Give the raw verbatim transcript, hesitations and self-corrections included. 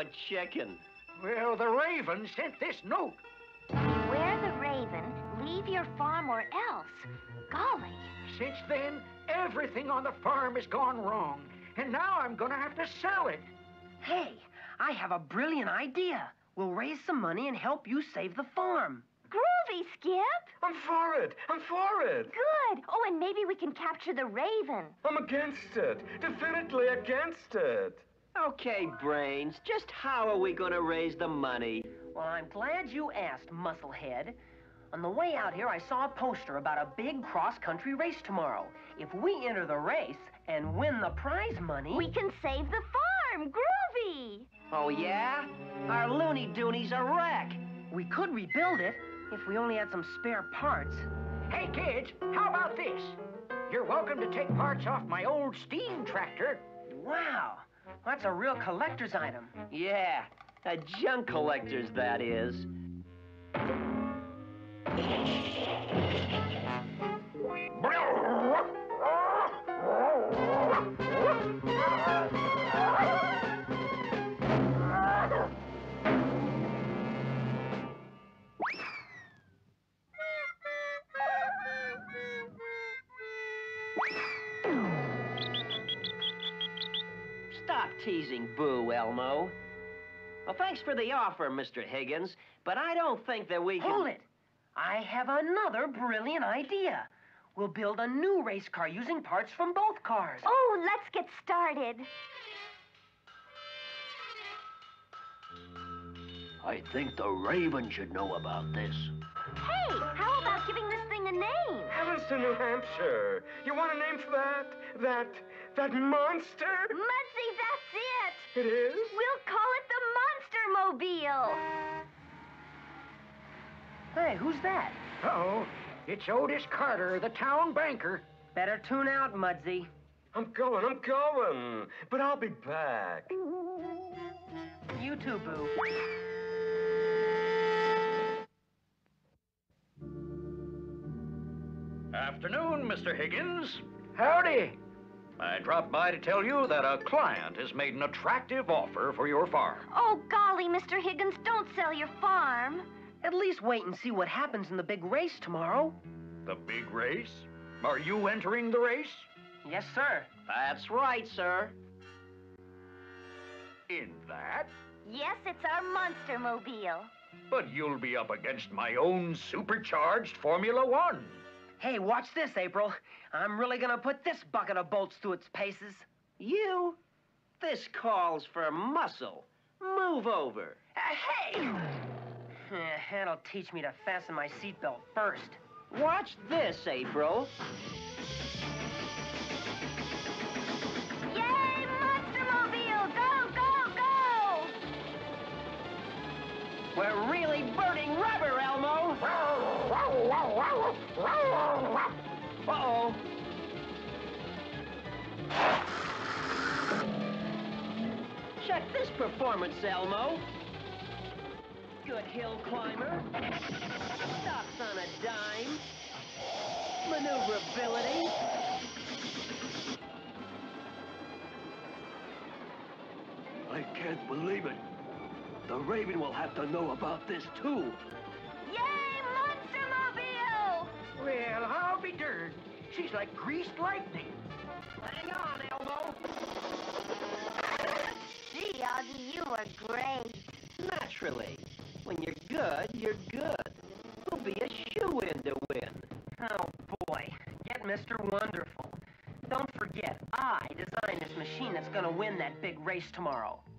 a chicken. Well, the Raven sent this note. Beware the Raven, leave your farm or else. Golly. Since then, everything on the farm has gone wrong, and now I'm gonna have to sell it. Hey, I have a brilliant idea. We'll raise some money and help you save the farm. Groovy, Skip. I'm for it. I'm for it. Good. Oh, and maybe we can capture the Raven. I'm against it. Definitely against it. Okay, Brains, just how are we gonna raise the money? Well, I'm glad you asked, Musclehead. On the way out here, I saw a poster about a big cross-country race tomorrow. If we enter the race and win the prize money... We can save the farm. Groovy. Oh, yeah? Our Looney Dooney's a wreck. We could rebuild it if we only had some spare parts. Hey, kids, how about this? You're welcome to take parts off my old steam tractor. Wow, that's a real collector's item. Yeah, a junk collector's, that is. Stop teasing Boo, Elmo. Well, thanks for the offer, Mister Higgins, but I don't think that we can... Hold it! I have another brilliant idea. We'll build a new race car using parts from both cars. Oh, let's get started. I think the Raven should know about this. Hey, how about giving this thing a name? Evanston, New Hampshire. You want a name for that? That... that monster? Mudsie, that's it. It is? We'll call it the Monster-Mobile. Hey, who's that? Uh-oh, it's Otis Carter, the town banker. Better tune out, Mudsie. I'm going, I'm going. But I'll be back. You too, Boo. Afternoon, Mister Higgins. Howdy. I dropped by to tell you that a client has made an attractive offer for your farm. Oh, golly, Mister Higgins, don't sell your farm. At least wait and see what happens in the big race tomorrow. The big race? Are you entering the race? Yes, sir. That's right, sir. In that? Yes, it's our Monster-Mobile. But you'll be up against my own supercharged Formula One. Hey, watch this, April. I'm really gonna put this bucket of bolts through its paces. You? This calls for muscle. Move over. Uh, hey! Eh, that'll teach me to fasten my seatbelt first. Watch this, April. Yay, Monster-Mobile! Go, go, go! We're really burning rubber, Elmo. Uh-oh. Check this performance, Elmo. Good hill climber. Stops on a dime. Maneuverability. I can't believe it. The Raven will have to know about this, too. Yay, Monster-Mobile! Well, I'll be darned. She's like greased lightning. Hang on, Elmo. Gee, Augie, you are great. Naturally. When you're good, you're good. We'll be a shoo-in to win. Oh, boy. Get Mister Wonderful. Don't forget, I designed this machine that's gonna win that big race tomorrow.